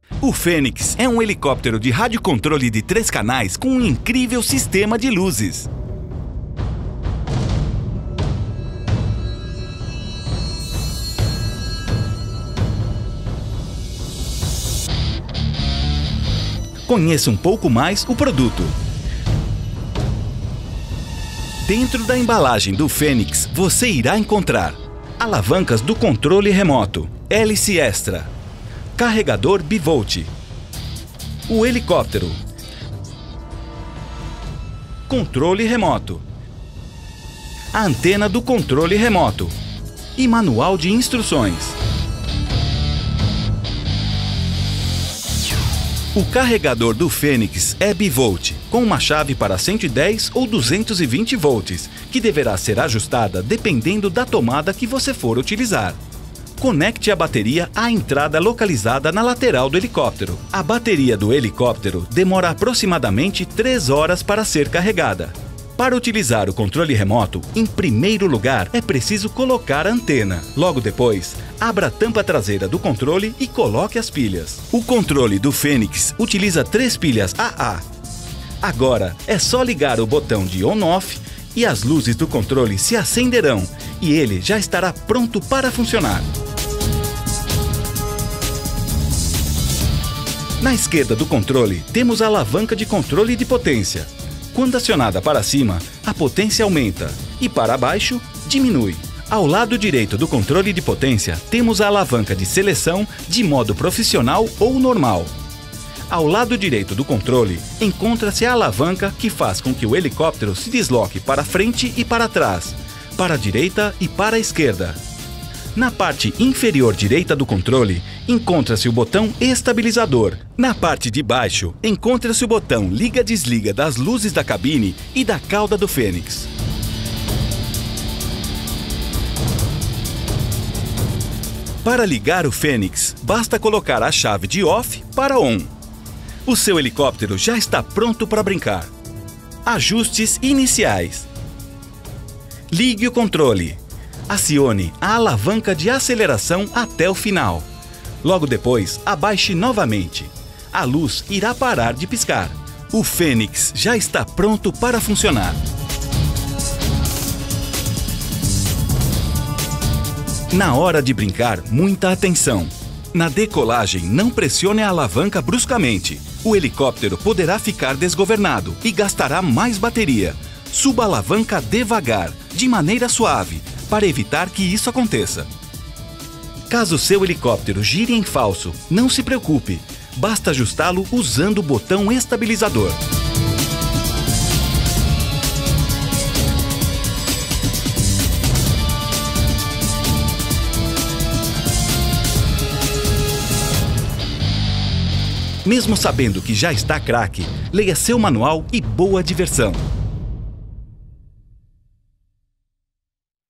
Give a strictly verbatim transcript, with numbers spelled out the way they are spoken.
O Fênix é um helicóptero de radiocontrole de três canais com um incrível sistema de luzes. Conheça um pouco mais o produto. Dentro da embalagem do Fênix, você irá encontrar alavancas do controle remoto, hélice extra, carregador bivolt, o helicóptero, controle remoto, a antena do controle remoto e manual de instruções. O carregador do Fênix é bivolt, com uma chave para cento e dez ou duzentos e vinte volts, que deverá ser ajustada dependendo da tomada que você for utilizar. Conecte a bateria à entrada localizada na lateral do helicóptero. A bateria do helicóptero demora aproximadamente três horas para ser carregada. Para utilizar o controle remoto, em primeiro lugar é preciso colocar a antena. Logo depois, abra a tampa traseira do controle e coloque as pilhas. O controle do Fênix utiliza três pilhas A A. Agora é só ligar o botão de on-off e as luzes do controle se acenderão e ele já estará pronto para funcionar. Na esquerda do controle, temos a alavanca de controle de potência. Quando acionada para cima, a potência aumenta e para baixo, diminui. Ao lado direito do controle de potência, temos a alavanca de seleção de modo profissional ou normal. Ao lado direito do controle, encontra-se a alavanca que faz com que o helicóptero se desloque para frente e para trás, para a direita e para a esquerda. Na parte inferior direita do controle, encontra-se o botão estabilizador. Na parte de baixo, encontra-se o botão liga-desliga das luzes da cabine e da cauda do Fênix. Para ligar o Fênix, basta colocar a chave de off para on. O seu helicóptero já está pronto para brincar. Ajustes iniciais. Ligue o controle. Acione a alavanca de aceleração até o final. Logo depois, abaixe novamente. A luz irá parar de piscar. O Fênix já está pronto para funcionar. Na hora de brincar, muita atenção. Na decolagem, não pressione a alavanca bruscamente. O helicóptero poderá ficar desgovernado e gastará mais bateria. Suba a alavanca devagar, de maneira suave, para evitar que isso aconteça. Caso seu helicóptero gire em falso, não se preocupe. Basta ajustá-lo usando o botão estabilizador. Mesmo sabendo que já está craque, leia seu manual e boa diversão!